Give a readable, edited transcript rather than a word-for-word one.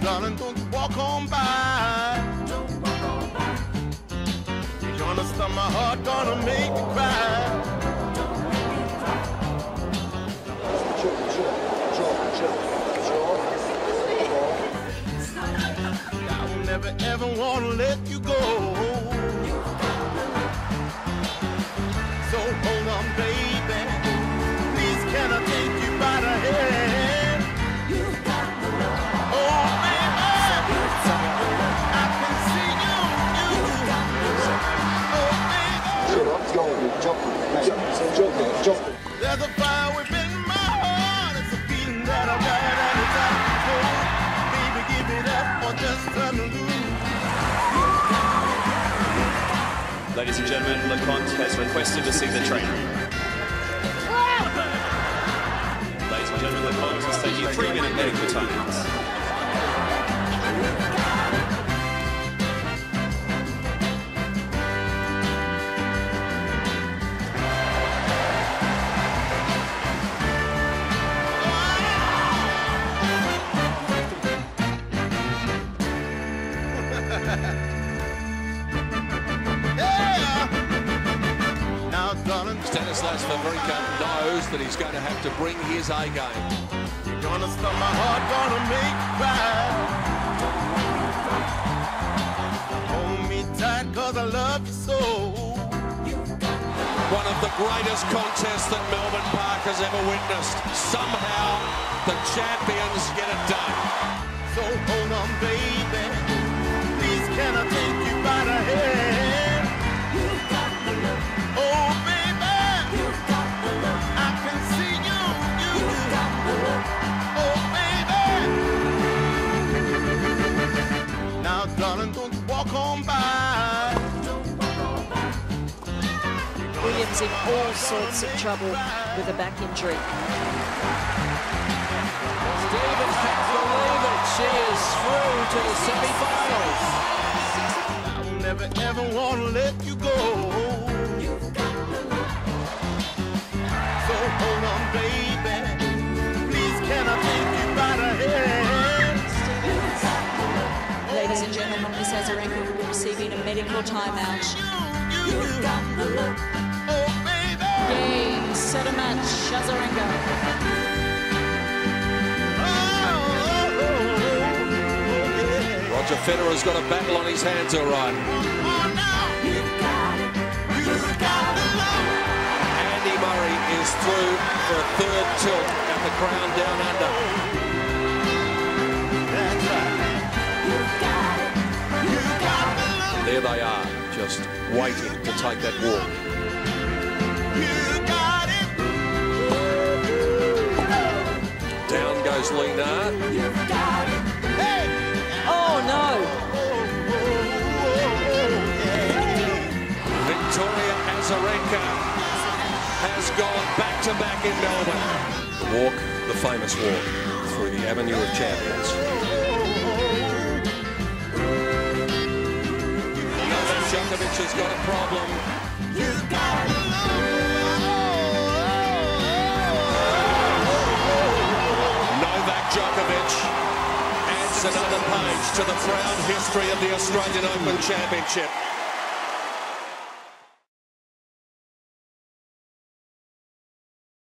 darling, don't walk on by. You're gonna stop my heart, gonna make me cry. I will never ever wanna let you go. So hold on, baby. Please, can I take you by the hand? Oh, baby, I can see you. Oh, baby. There's a fire within my heart. It's a feeling that I've got and it's out of control. Baby, give it up or just turn loose. Ladies and gentlemen, LeConte has requested to see the trainer. Ladies and gentlemen, LeConte is taking 3-minute medical timeouts. Stanislas Wawrinka knows that he's going to have to bring his A game. You're gonna stop my heart, gonna make me cry. Hold me tight, cause I love you so. One of the greatest contests that Melbourne Park has ever witnessed. Somehow, the champions get it done. So hold on, baby. Please, can I take you by the hand? Oh, baby, I can see you. Oh, baby. Now, darling, don't walk on by. Williams in all sorts of trouble with a back injury. Stevens can't believe it. She is through to the semi-finals. I will never ever want to let you go. So hold on, baby. Please, can I take you by the hand? Ladies and gentlemen, Miss Azarenka will be receiving a medical timeout. Oh, baby. Game, set a match, Azarenka. Roger Federer's got a battle on his hands, all right. Andy Murray is through for a third tilt at the Crown Down Under. There they are, just waiting to take that walk. Down goes Lena. Oh no! Victoria Azarenka has gone back-to-back in Melbourne. Walk, the famous walk, through the Avenue of Champions. Novak Djokovic has got a problem. Novak Djokovic adds another page to the proud history of the Australian Open Championship.